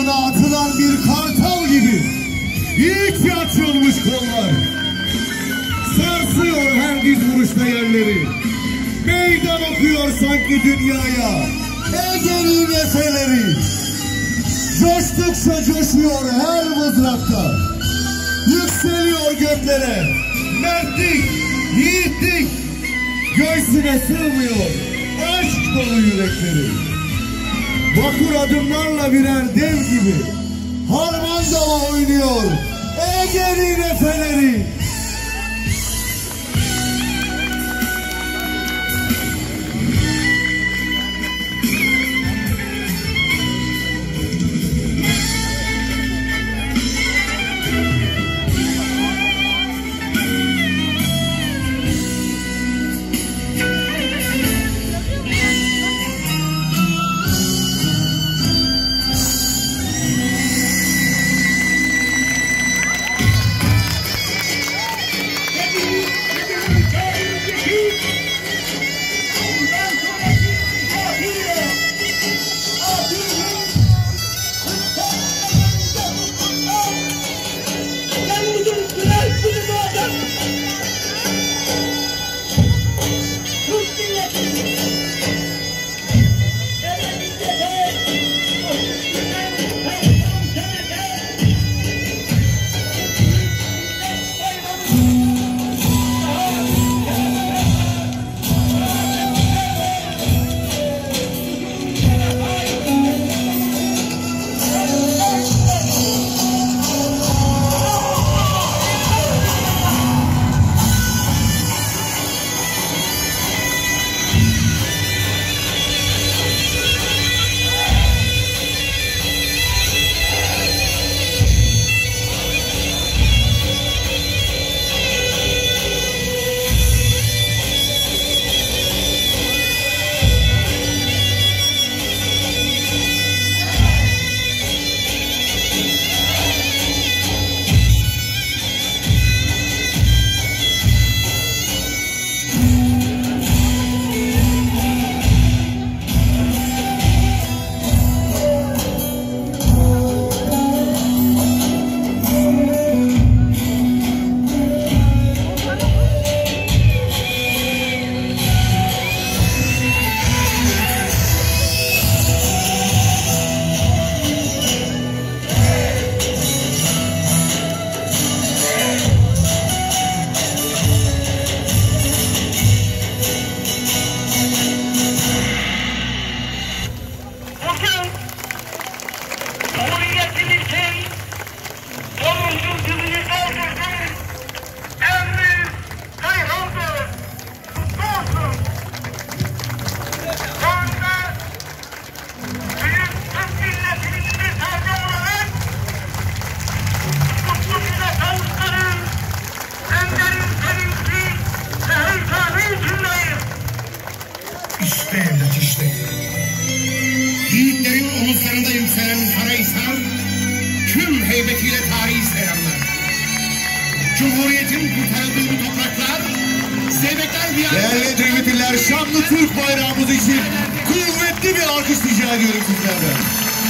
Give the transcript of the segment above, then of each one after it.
meydanına atılan bir kartal gibi yiğitçe açılmış kollar. Sarsıyor her diz vuruşta yerleri. Meydan okuyor sanki dünyaya Ege'nin efeleri. Coştukça coşuyor her mızrakta. Yükseliyor göklere. Mertlik, yiğitlik. Göğsüne sığmıyor aşk dolu yürekleri. Vakur adımlarla birer dev gibi harmandala oynuyor Ege'nin efeleri. İşte evlat işte. Yiğitlerin omuzlarında yükselen Karahisar tüm heybetiyle tarihi selamlar. Cumhuriyetin kurtarıldığı bu topraklar zeybekler bir... Değerli devletliler, şanlı Türk bayrağımız için kuvvetli bir alkış rica ediyorum sizlerden.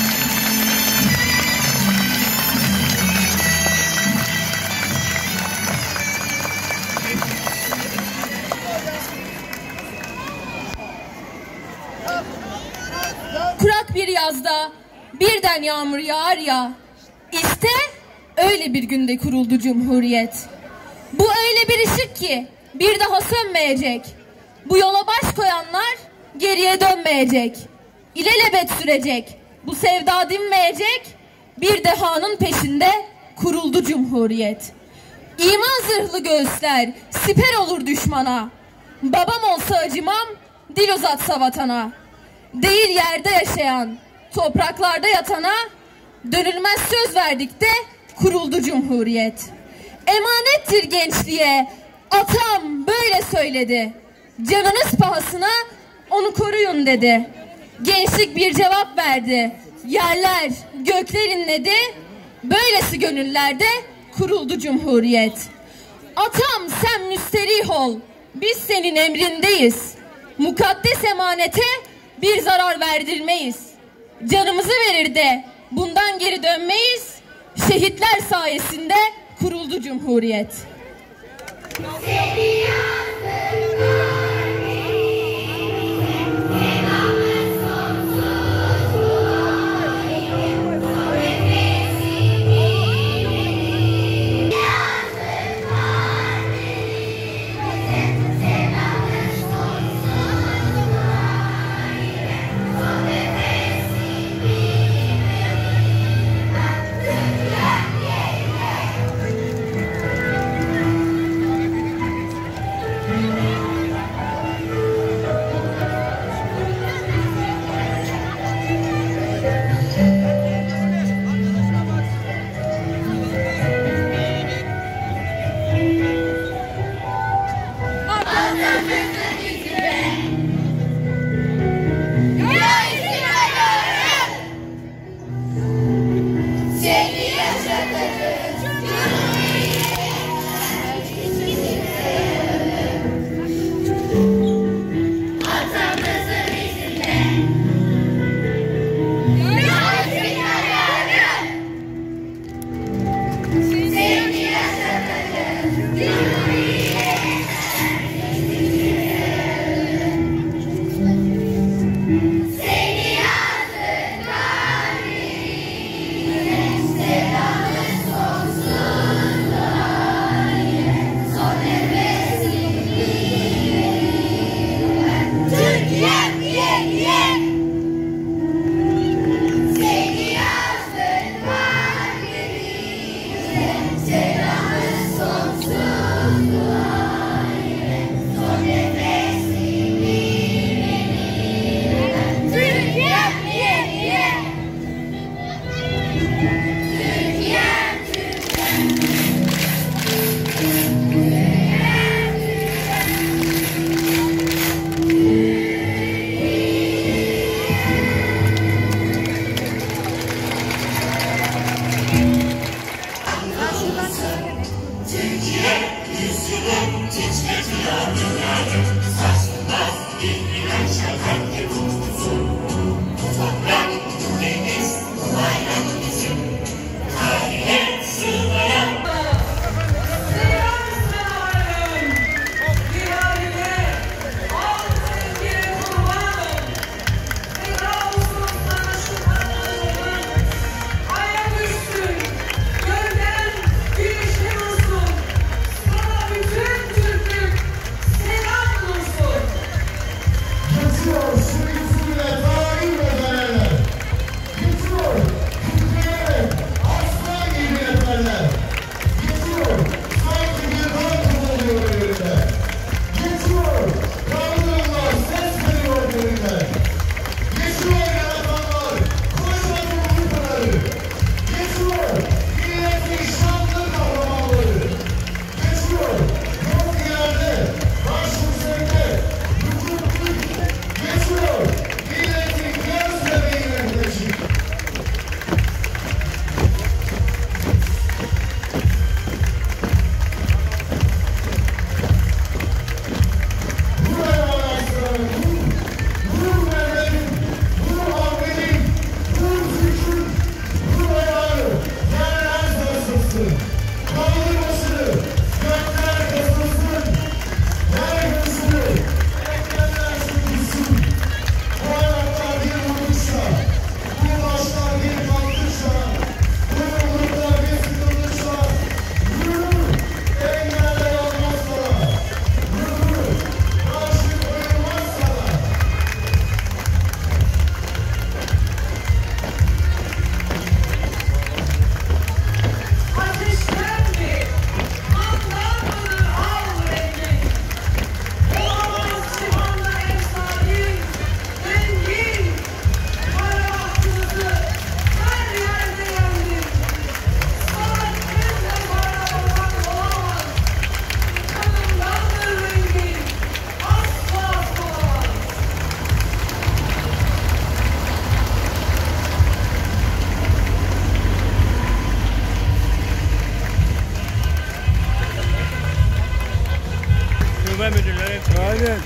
Kurak bir yazda birden yağmur yağar ya, İşte öyle bir günde kuruldu Cumhuriyet. Bu öyle bir ışık ki bir daha sönmeyecek. Bu yola baş koyanlar geriye dönmeyecek. İlelebet sürecek, bu sevda dinmeyecek. Bir dehanın peşinde kuruldu Cumhuriyet. İman zırhlı göğüsler siper olur düşmana. Babam olsa acımam, dil uzatsa vatana. Değil yerde yaşayan, topraklarda yatana, dönülmez söz verdik de kuruldu Cumhuriyet. Emanettir gençliğe, atam böyle söyledi. Canınız pahasına onu koruyun dedi. Gençlik bir cevap verdi. Yerler, gökler inledi. Böylesi gönüllerde kuruldu Cumhuriyet. Atam sen müsterih ol, biz senin emrindeyiz. Mukaddes emanete bir zarar verdirmeyiz. Canımızı verir de bundan Savaştan geri dönmeyiz. Şehitler sayesinde kuruldu Cumhuriyet. Aynen.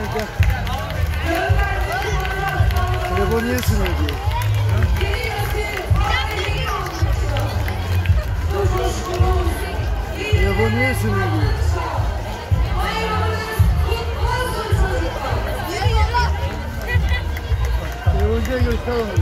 gel. Telefon niye sınıyor diyor. Telefon niye sınıyor diyor. Telefoncuya göster onu.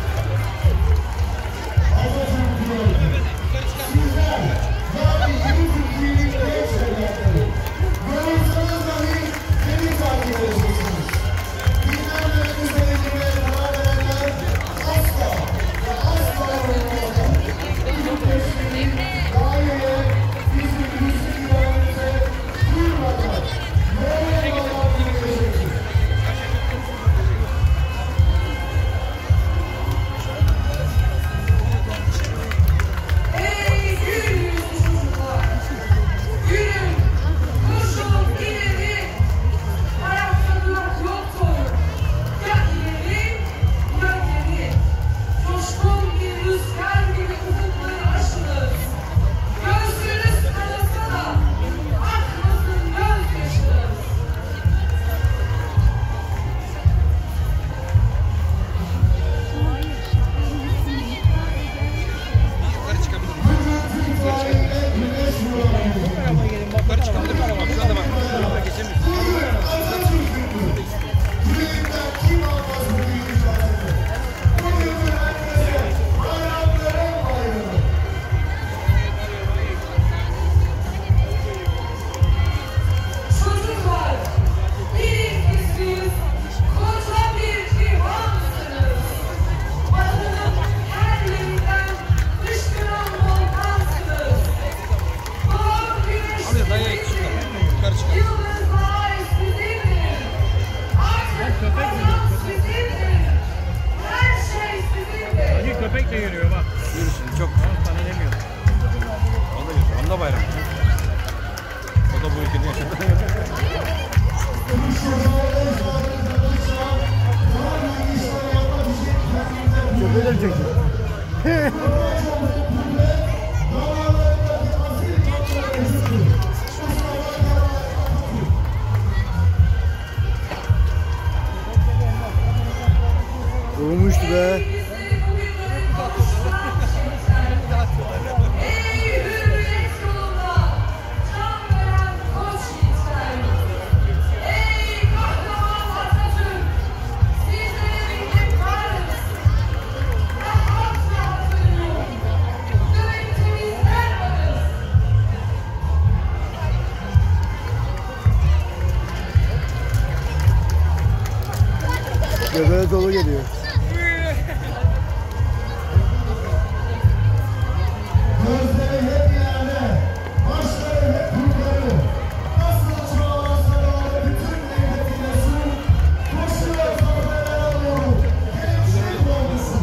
Köpek de yürüyor bak. Yürüsün çok. Sana demiyorum. O da yürüyor. Onda bayram. O da bu ülkede yaşadı. Köpeği de çekiyor. Olmuştu be. Göbeğe dolu geliyor. Gözleri hep yerde, başları hep yukarı. Nasıl çağlarsa bütün devletine su, koşuyor zaferler alıyor. Hemşire doğrusu.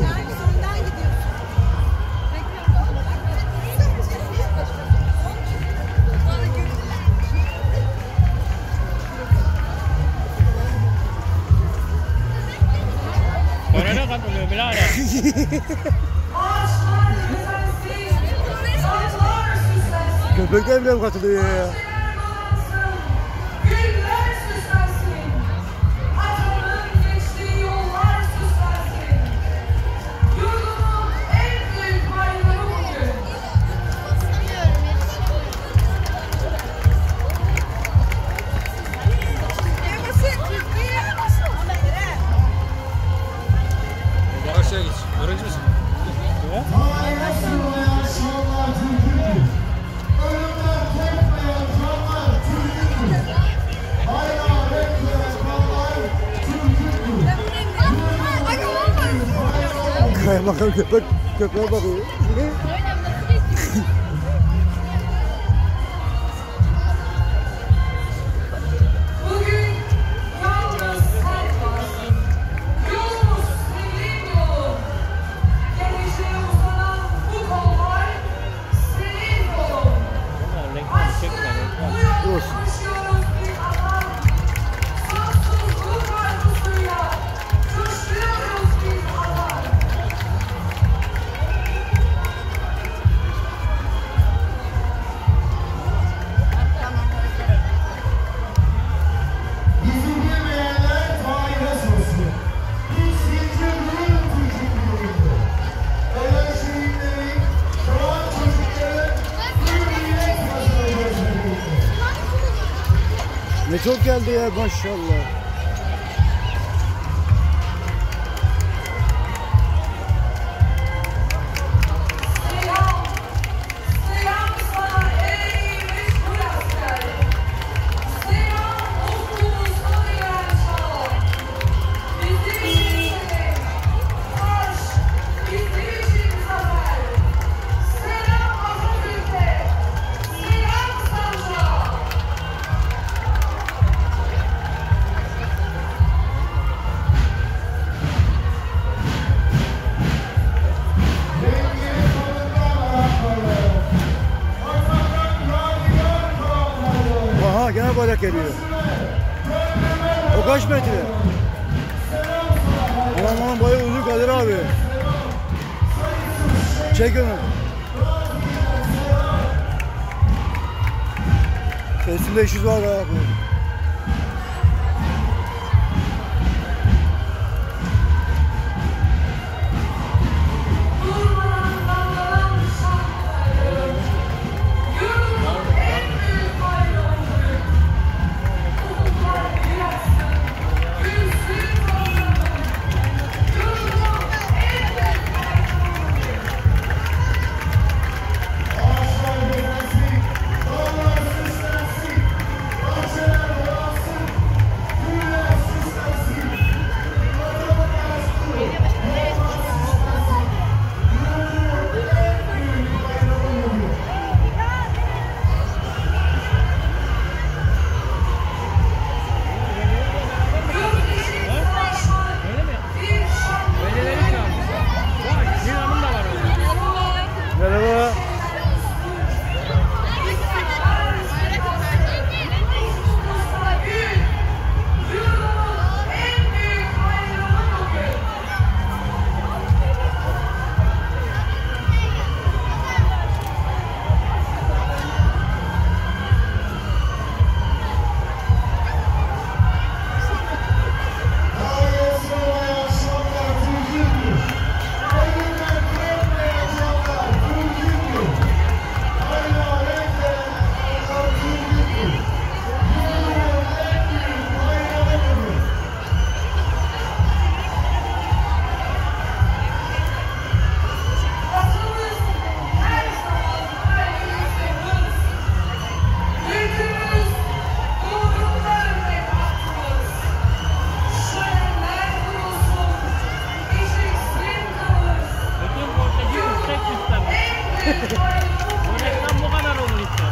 Bana ne katılıyor birader? Köpekler bile mi katılıyor ya? Güller süslensin, atanın geçtiği yollar süslensin. Yurdumun en büyük bayramı bugün. Karşıya geç. Öğrenci misin? Tarihe sığmayan şanlar Türk'üdür. Ölümden korkmayan canlar Türk'üdür. Bayrağı renkleyen kanlar Türk'üdür. Kaymakam köpeğe bakıyor. Bugün yalnız sen varsın. Yolumuz senin yolun. Geleceğe uzanan bu kollar senin yolun. Aşkını duyup konuşuyoruz bir adam. Sonsuzluk arzusuyla coşuyoruz biz adam. çok geldi ya maşallah. Selam sana ey meşgul asker. Selam ufkumuzu arayan çağ. Bizim için marş, bizim için zafer. Selam Atatürk'e, selam sancağa. Aha gene bayrak geliyor. O kaç metre? Aman bayağı uzun Kadir abi. Çek onu. Sesinde 500 var ha. Durmadan dalgalan şarkıları. Yurdumun en büyük bayramıdır. Ufuklar yatsın, gülsün bayramım. Yurdumun en büyük bayramıdır. Yurt için savaşmak bir şanlı Velileri çağırmış. Vay, bir hanım da var orada. Merhaba. Yurdumun en büyük bayramı bugün. Atımız her zaman kalbimizdeyiz. Yükümüz uğrunda örnek hakkımız. Şölenler kurulsun, içiksin kalır. Bütün Portekiz yüksek sistem. En büyük bayramı Bu reklam bu kadar olur işte.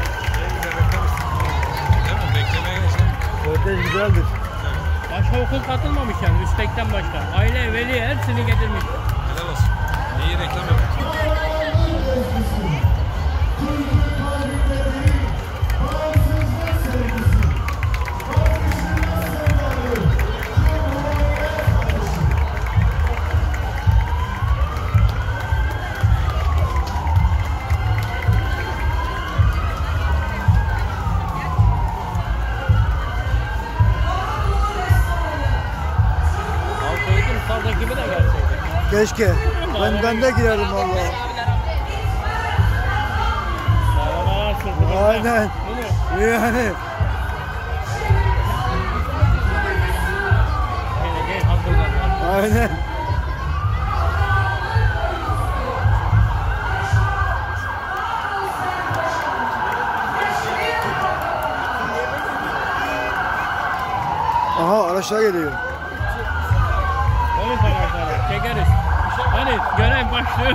Değil mi? Beklemeye geçelim. Kortej güzeldir. Başka okul katılmamış yani üstekten başka. Aile, veli hepsini getirmiş. Helal olsun. İyi reklam yapın. Alkoydum saz ekibi de gelseydi. Keşke. Ben de girerdim vallahi. Bağlamalar sırtımızda. Aynen. Değil mi? Yani. Geleceğin hazırlanlar. Aynen. Aha araçlar geliyor. Polis araçları çekeriz. Hani görev başlıyor.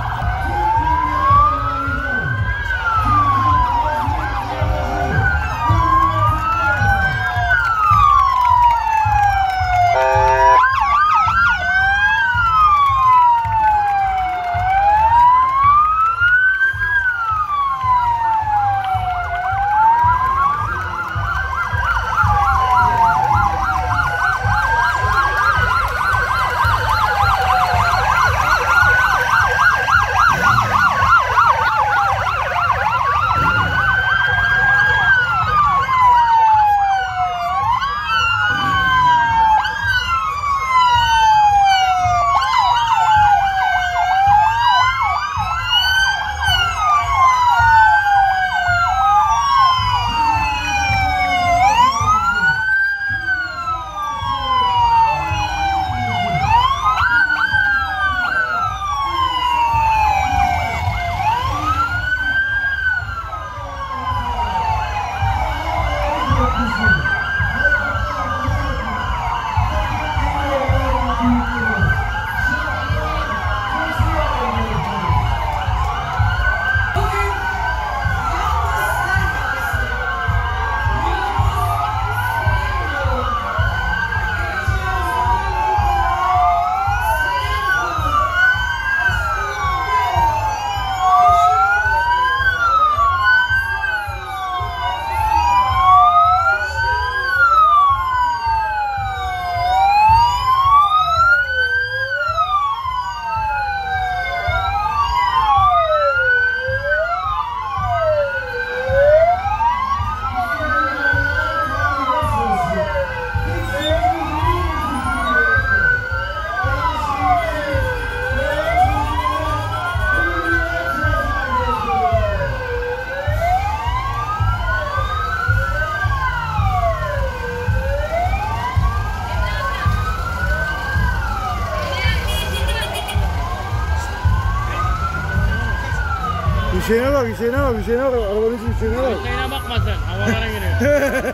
Hüseyin'e bak, Hüseyin'e bak, Hüseyin'e bak. Arabanın içi Hüseyin'e bak. Hüseyin'e bakmasın. Havalara giriyor.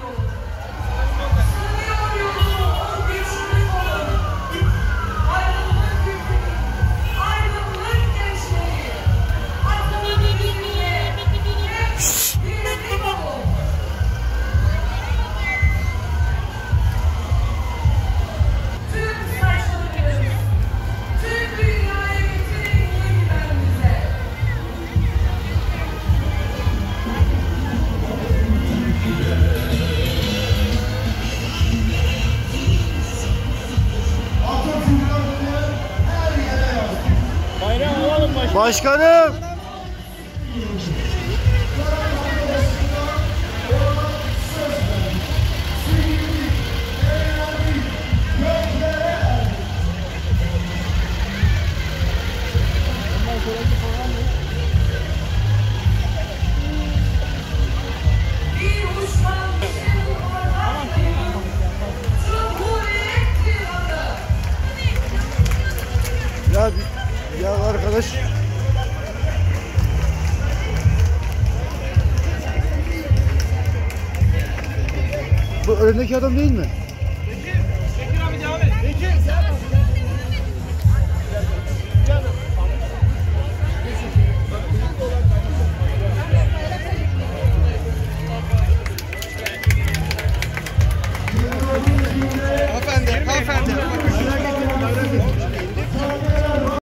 Bayrağı alalım başkanım. Başkanım. Ya arkadaş. Bu önündeki adam değil mi?